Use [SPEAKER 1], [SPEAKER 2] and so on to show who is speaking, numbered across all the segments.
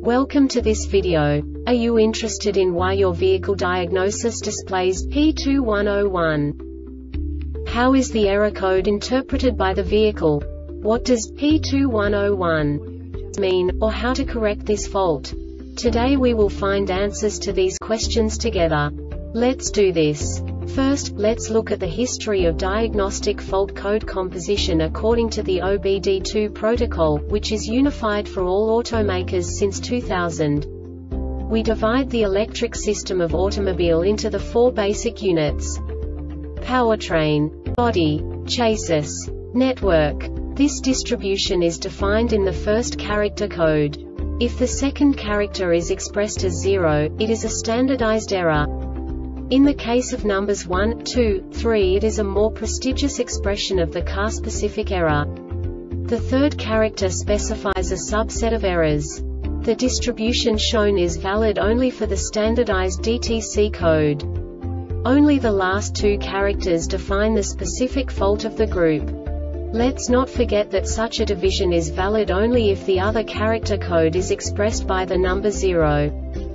[SPEAKER 1] Welcome to this video. Are you interested in why your vehicle diagnosis displays P2101? How is the error code interpreted by the vehicle? What does P2101 mean, or how to correct this fault? Today we will find answers to these questions together. Let's do this. First, let's look at the history of diagnostic fault code composition according to the OBD2 protocol, which is unified for all automakers since 2000. We divide the electric system of automobile into the four basic units: powertrain, body, chassis, network. This distribution is defined in the first character code. If the second character is expressed as 0, it is a standardized error. In the case of numbers 1, 2, 3, it is a more prestigious expression of the car-specific error. The third character specifies a subset of errors. The distribution shown is valid only for the standardized DTC code. Only the last two characters define the specific fault of the group. Let's not forget that such a division is valid only if the other character code is expressed by the number 0.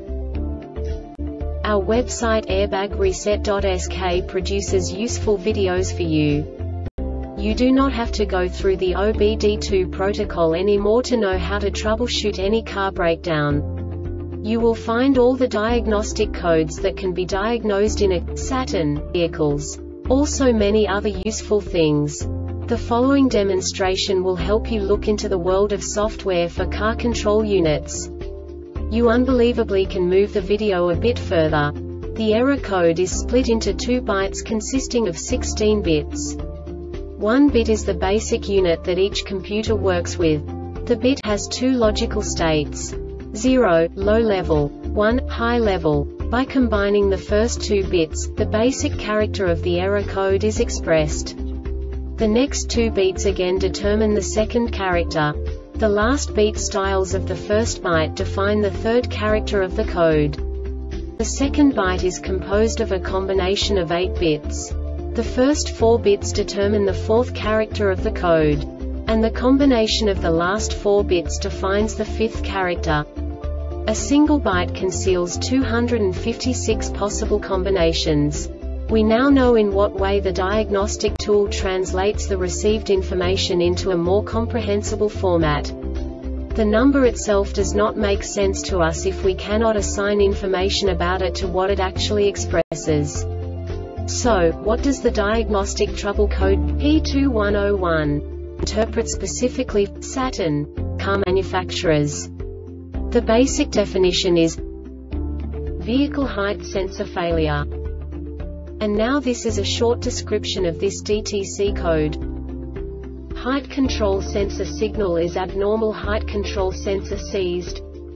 [SPEAKER 1] Our website airbagreset.sk produces useful videos for you. You do not have to go through the OBD2 protocol anymore to know how to troubleshoot any car breakdown. You will find all the diagnostic codes that can be diagnosed in a Saturn vehicles. Also many other useful things. The following demonstration will help you look into the world of software for car control units. You unbelievably can move the video a bit further. The error code is split into 2 bytes consisting of 16 bits. 1 bit is the basic unit that each computer works with. The bit has 2 logical states: 0, low level, 1, high level. By combining the first 2 bits, the basic character of the error code is expressed. The next 2 beats again determine the second character. The last beat styles of the first byte define the third character of the code. The second byte is composed of a combination of 8 bits. The first 4 bits determine the fourth character of the code. And the combination of the last 4 bits defines the fifth character. A single byte conceals 256 possible combinations. We now know in what way the diagnostic tool translates the received information into a more comprehensible format. The number itself does not make sense to us if we cannot assign information about it to what it actually expresses. So, what does the diagnostic trouble code P2101 interpret specifically for Saturn car manufacturers? The basic definition is vehicle height sensor failure. And now this is a short description of this DTC code. Height control sensor signal is abnormal. Height control sensor seized.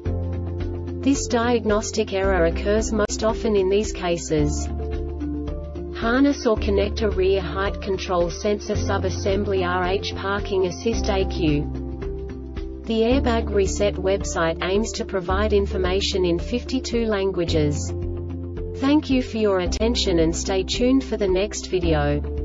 [SPEAKER 1] This diagnostic error occurs most often in these cases: harness or connector rear height control sensor subassembly RH parking assist AQ. The Airbag Reset website aims to provide information in 52 languages. Thank you for your attention and stay tuned for the next video.